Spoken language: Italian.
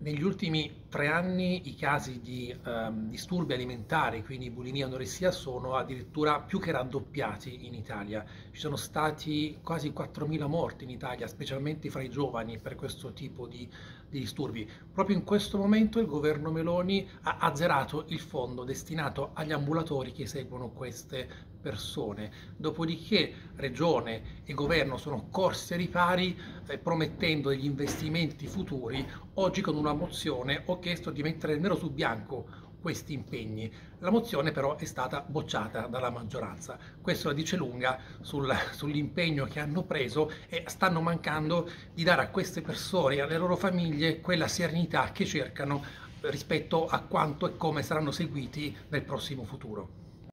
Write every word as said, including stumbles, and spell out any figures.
Negli ultimi tre anni i casi di ehm, disturbi alimentari, quindi bulimia e anoressia, sono addirittura più che raddoppiati in Italia. Ci sono stati quasi quattromila morti in Italia, specialmente fra i giovani, per questo tipo di, di disturbi. Proprio in questo momento il governo Meloni ha azzerato il fondo destinato agli ambulatori che seguono queste persone. Dopodiché Regione e Governo sono corsi ai ripari eh, promettendo degli investimenti futuri. Oggi con una mozione ho chiesto di mettere nero su bianco questi impegni. La mozione però è stata bocciata dalla maggioranza. Questo la dice lunga sul, sull'impegno che hanno preso e stanno mancando di dare a queste persone e alle loro famiglie quella serenità che cercano rispetto a quanto e come saranno seguiti nel prossimo futuro.